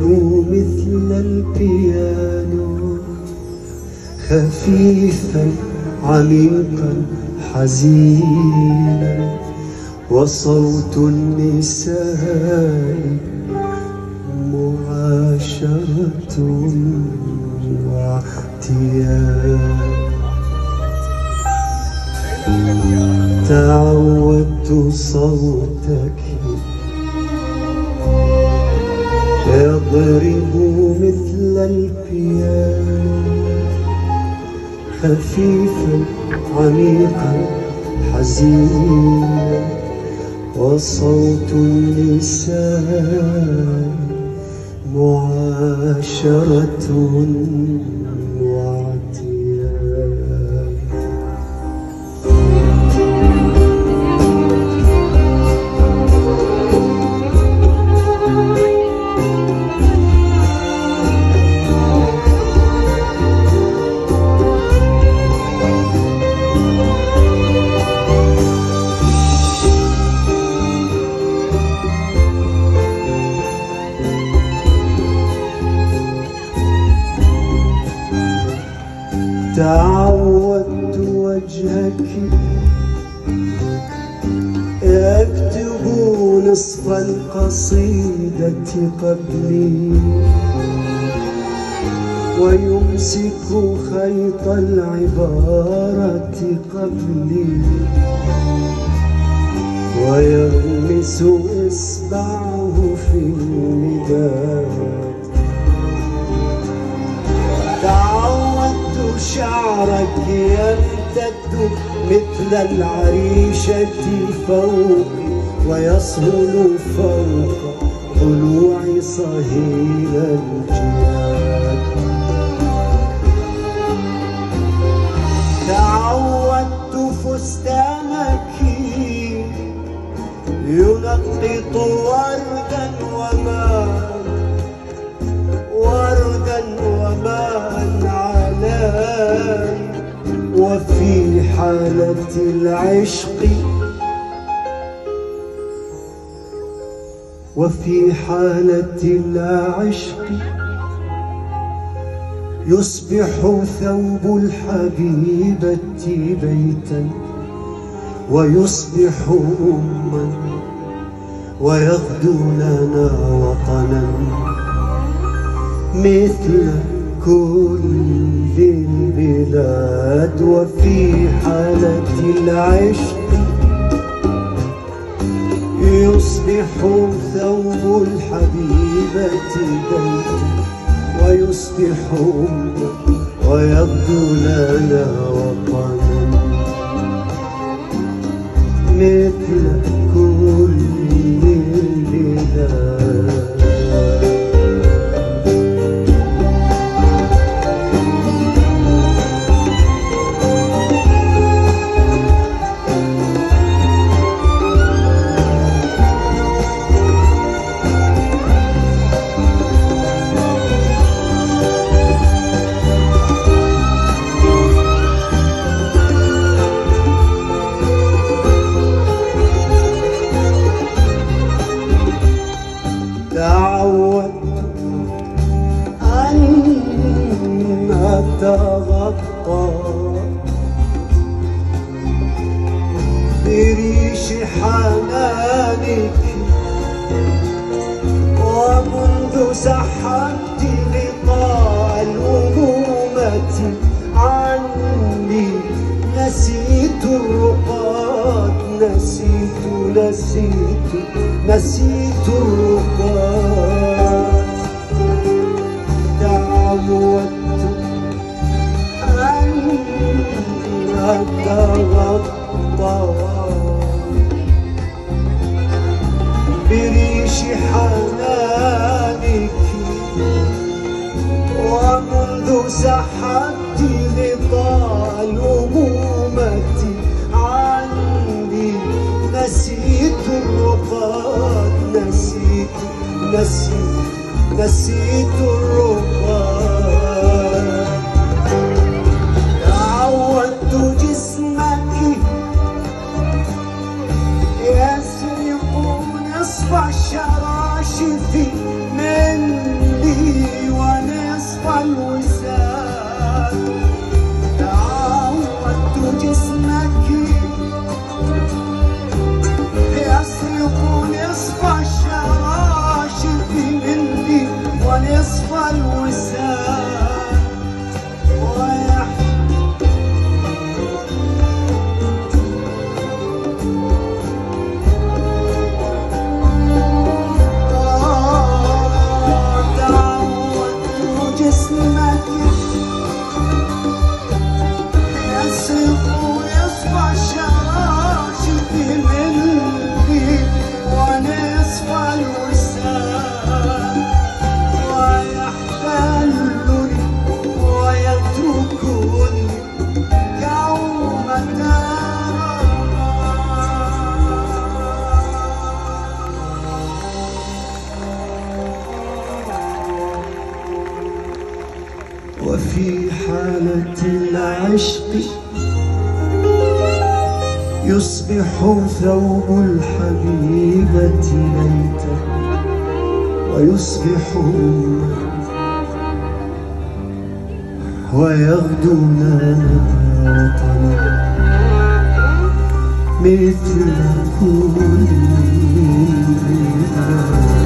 مثل البيانو خفيفا عميقا حزينا، وصوت النساء معاشرة واعتياد. تعودت صوتك يضرب مثل البيانو خفيفا عميقا حزينا، وصوت النساء معاشرة واعتياد. تعودت وجهك يكتب نصف القصيدة قبلي، ويمسك خيط العبارة قبلي، ويغمس إصبعه في المداد. تعودت شعرك يمتد مثل العريشة فوقي، ويصهل فوق ضلوعي صهيل الجياد. تعودت فستانك ينقط وردا وماء، وردا وماء علي، وفي حالة العشق وفي حالة العشق يصبح ثوب الحبيبة بيتا، ويصبح أما، ويغدو لنا وطنا مثل كل البلاد. وفي حالة العشق يصبح ثوب الحبيبة بيتا، ويصبح أما، ويغدو لنا وطنا مثل كل البلاد. تعودت أن أتغطى بريش حنانك، ومنذ سحبت غطاء الأمومة عني نسيت الرقاد، نسيت الرقاد. تعودت أن أتغطى بريش حنانك، ومنذ سحبت غطاء الأمومة عني نسيت الرقاد، نسيت الرقاد. تعودت جسمك يسرق نصف الشراشف من الوسام تعودت جسمك يصفى شراشف مني ونصف الوسام ويحتلني ويتركني يوم ترى وفي حالة العشق يصبح ثوب الحبيبة ميتا ويصبح ويغدو ناطنا مثل كل